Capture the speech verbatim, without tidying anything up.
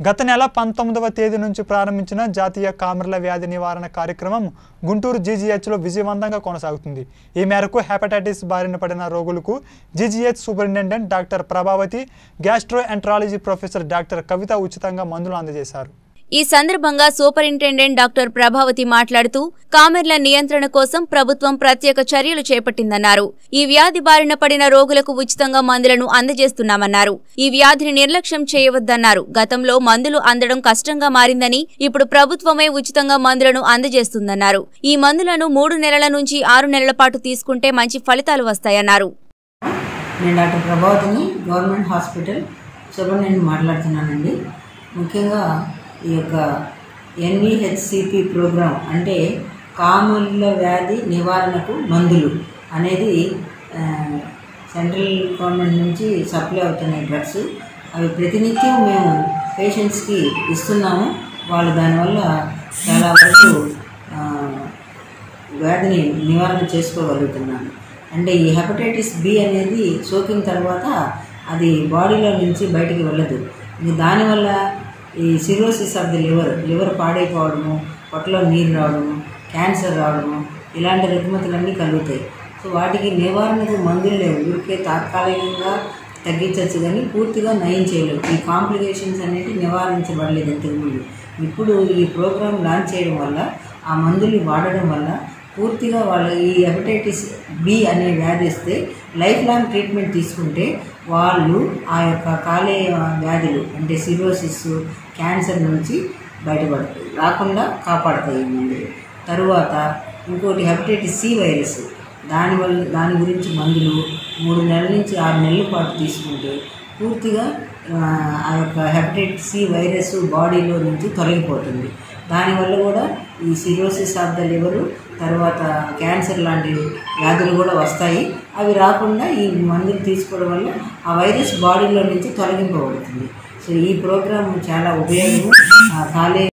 గత నెల పంతొమ్మిదవ తేదీ నుంచి ప్రారంభించిన జాతీయ కామెర్ల వ్యాధి నివారణ కార్యక్రమం గుంటూరు జీజీహెచ్లో విజయవంతంగా కొనసాగుతుంది। ఈ మేరకు హెపటైటిస్ బారిన పడిన రోగులకు GGH superintendent doctor Prabhavati, gastroenterology professor doctor Kavitha ఉచితంగా మందులు అందజేశారు। ఈ సందర్భంగా సూపరింటెండెంట్ డాక్టర్ ప్రభావతి మాట్లాడుతూ కామెర్ల నియంత్రణ కోసం ప్రభుత్వం ప్రత్యేక చర్యలు చేపట్టిందన్నారు। ఈ వ్యాధి బారిన పడిన రోగులకు ఉచితంగా మందులను అందజేస్తున్నామన్నారు। ఈ వ్యాధిని నిర్లక్ష్యం చేయవద్దన్నారు। గతంలో మందులు అందడం కష్టంగా మారిందని ఇప్పుడు ప్రభుత్వమే ఉచితంగా మందులను అందజేస్తుందన్నారు। ఈ మందులను మూడు నెలల నుంచి ఆరు నెలల పాటు తీసుకుంటే మంచి ఫలితాలు వస్తాయన్నారు। నేను డాక్టర్ ప్రభావతిని గవర్నమెంట్ హాస్పిటల్ సూపరింటెండెంట్ మాట్లాడుతున్నానండి। ముఖ్యంగా ఈ యొక్క ఎన్విహెచ్సిపి ప్రోగ్రాం అంటే కామెర్ల వ్యాధి నివారణకు మందులు అనేది సెంట్రల్ గవర్నమెంట్ నుంచి సప్లై అవుతున్నాయి డ్రగ్స్। అవి ప్రతినిత్యం మేము పేషెంట్స్కి ఇస్తున్నాము। వాళ్ళు దానివల్ల చాలా వరకు వ్యాధిని నివారణ చేసుకోగలుగుతున్నాము। అంటే ఈ హెపటైటిస్ బి అనేది సోకిన తర్వాత అది బాడీలో నుంచి బయటికి వెళ్ళదు। దానివల్ల ఈ cirrhosis of the liver liver పాడైపోవడము, పొట్టలో నీరు రావడము, క్యాన్సర్ రావడము ఇలాంటి రుగ్మతలన్నీ కలుగుతాయి। సో వాటికి నివారణకు మందులు లేవు, ఊరికే తాత్కాలికంగా తగ్గించవచ్చు కానీ పూర్తిగా నయం చేయలేవు। ఈ కాంప్లికేషన్స్ అనేవి నివారించబడలేదు ఇంతకుముందు। ఇప్పుడు ఈ ప్రోగ్రాం లాంచ్ చేయడం వల్ల, ఆ మందులు వాడడం వల్ల పూర్తిగా వాళ్ళ ఈ హెపటైటిస్ బి అనే వ్యాధి వస్తే లైఫ్ లాంగ్ ట్రీట్మెంట్ తీసుకుంటే వాళ్ళు ఆ యొక్క కాలేయ వ్యాధులు అంటే సిరోసిస్, క్యాన్సర్ నుంచి బయటపడతాయి, రాకుండా కాపాడతాయి మందులు। తరువాత ఇంకోటి హెపటైటిస్ సి వైరస్, దానివల్ల దాని గురించి మందులు మూడు నెలల నుంచి ఆరు నెలల పాటు తీసుకుంటే పూర్తిగా ఆ యొక్క హెపటైటిస్ సి వైరస్ బాడీలో నుంచి తొలగిపోతుంది। దానివల్ల కూడా ఈ సిరోసిస్ ఆఫ్ ద లివరు, తర్వాత క్యాన్సర్ లాంటి వ్యాధులు కూడా వస్తాయి। అవి రాకుండా ఈ మందులు తీసుకోవడం వల్ల ఆ వైరస్ బాడీలో నుంచి తొలగింపబడుతుంది। సో ఈ ప్రోగ్రాం చాలా ఉపయోగము కాలే